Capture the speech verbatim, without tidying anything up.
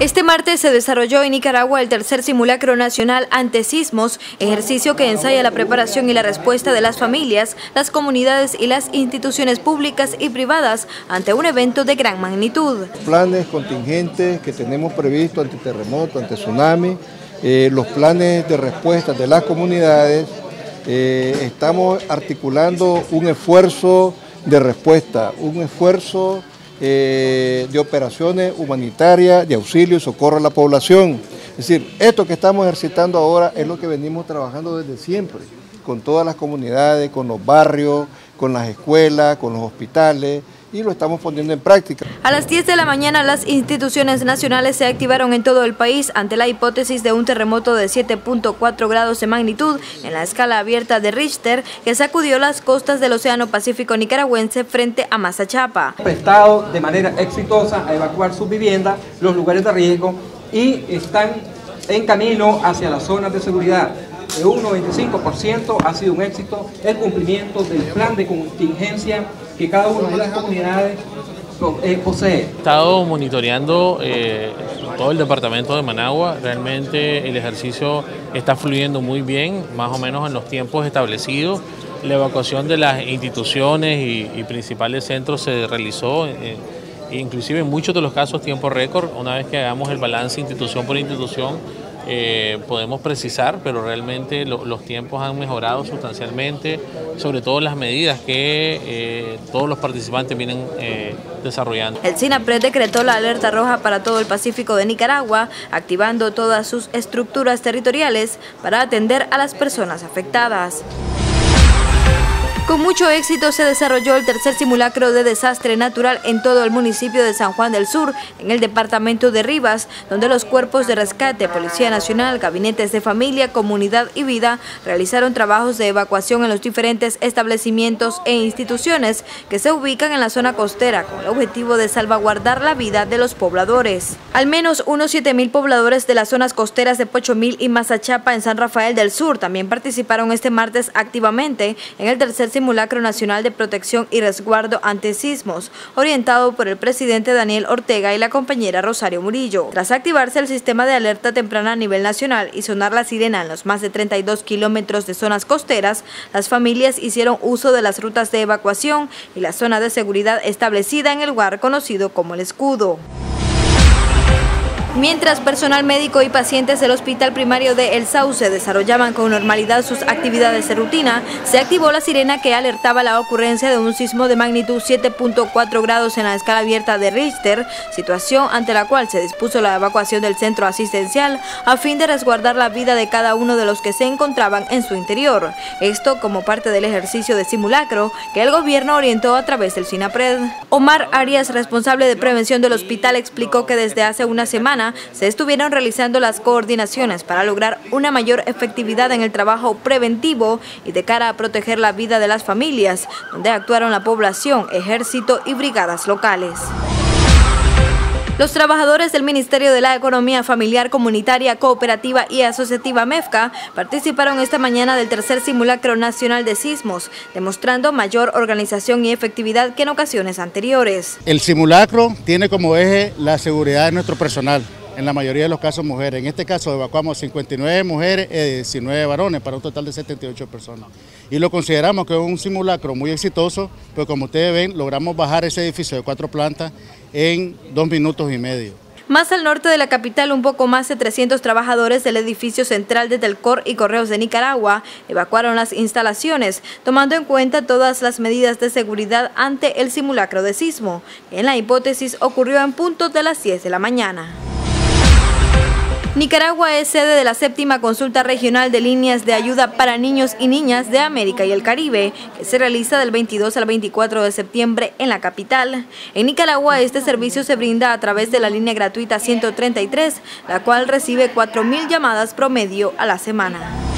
Este martes se desarrolló en Nicaragua el tercer simulacro nacional ante sismos, ejercicio que ensaya la preparación y la respuesta de las familias, las comunidades y las instituciones públicas y privadas ante un evento de gran magnitud. Planes contingentes que tenemos previstos ante terremoto, ante tsunami, eh, los planes de respuesta de las comunidades, eh, estamos articulando un esfuerzo de respuesta, un esfuerzo Eh, de operaciones humanitarias, de auxilio y socorro a la población. Es decir, esto que estamos ejercitando ahora es lo que venimos trabajando desde siempre, con todas las comunidades, con los barrios, con las escuelas, con los hospitales, y lo estamos poniendo en práctica. A las diez de la mañana las instituciones nacionales se activaron en todo el país ante la hipótesis de un terremoto de siete punto cuatro grados de magnitud en la escala abierta de Richter que sacudió las costas del Océano Pacífico nicaragüense frente a Mazachapa. Prestado de manera exitosa a evacuar sus viviendas, los lugares de riesgo, y están en camino hacia las zonas de seguridad. De un noventa y cinco por ciento ha sido un éxito el cumplimiento del plan de contingencia que cada una de las comunidades posee. He estado monitoreando eh, todo el departamento de Managua. Realmente el ejercicio está fluyendo muy bien, más o menos en los tiempos establecidos. La evacuación de las instituciones y, y principales centros se realizó, eh, inclusive en muchos de los casos tiempo récord. Una vez que hagamos el balance institución por institución, Eh, podemos precisar, pero realmente lo, los tiempos han mejorado sustancialmente, sobre todo las medidas que eh, todos los participantes vienen eh, desarrollando. El SINAPRED decretó la alerta roja para todo el Pacífico de Nicaragua, activando todas sus estructuras territoriales para atender a las personas afectadas. Con mucho éxito se desarrolló el tercer simulacro de desastre natural en todo el municipio de San Juan del Sur, en el departamento de Rivas, donde los cuerpos de rescate, Policía Nacional, gabinetes de familia, comunidad y vida realizaron trabajos de evacuación en los diferentes establecimientos e instituciones que se ubican en la zona costera con el objetivo de salvaguardar la vida de los pobladores. Al menos unos siete mil pobladores de las zonas costeras de Pochomil y Mazachapa en San Rafael del Sur también participaron este martes activamente en el tercer simulacro Simulacro Nacional de Protección y Resguardo ante Sismos, orientado por el presidente Daniel Ortega y la compañera Rosario Murillo. Tras activarse el sistema de alerta temprana a nivel nacional y sonar la sirena en los más de treinta y dos kilómetros de zonas costeras, las familias hicieron uso de las rutas de evacuación y la zona de seguridad establecida en el lugar conocido como El Escudo. Mientras personal médico y pacientes del Hospital Primario de El Sauce desarrollaban con normalidad sus actividades de rutina, se activó la sirena que alertaba la ocurrencia de un sismo de magnitud siete punto cuatro grados en la escala abierta de Richter, situación ante la cual se dispuso la evacuación del centro asistencial a fin de resguardar la vida de cada uno de los que se encontraban en su interior. Esto como parte del ejercicio de simulacro que el gobierno orientó a través del SINAPRED. Omar Arias, responsable de prevención del hospital, explicó que desde hace una semana se estuvieron realizando las coordinaciones para lograr una mayor efectividad en el trabajo preventivo y de cara a proteger la vida de las familias, donde actuaron la población, ejército y brigadas locales. Los trabajadores del Ministerio de la Economía Familiar, Comunitaria, Cooperativa y Asociativa MEFCA participaron esta mañana del tercer simulacro nacional de sismos, demostrando mayor organización y efectividad que en ocasiones anteriores. El simulacro tiene como eje la seguridad de nuestro personal, en la mayoría de los casos mujeres. En este caso evacuamos cincuenta y nueve mujeres y diecinueve varones para un total de setenta y ocho personas. Y lo consideramos que es un simulacro muy exitoso, pues como ustedes ven, logramos bajar ese edificio de cuatro plantas en dos minutos y medio. Más al norte de la capital, un poco más de trescientos trabajadores del edificio central de Telcor y Correos de Nicaragua evacuaron las instalaciones, tomando en cuenta todas las medidas de seguridad ante el simulacro de sismo, que en la hipótesis ocurrió en punto de las diez de la mañana. Nicaragua es sede de la séptima consulta regional de líneas de ayuda para niños y niñas de América y el Caribe, que se realiza del veintidós al veinticuatro de septiembre en la capital. En Nicaragua este servicio se brinda a través de la línea gratuita ciento treinta y tres, la cual recibe cuatro mil llamadas promedio a la semana.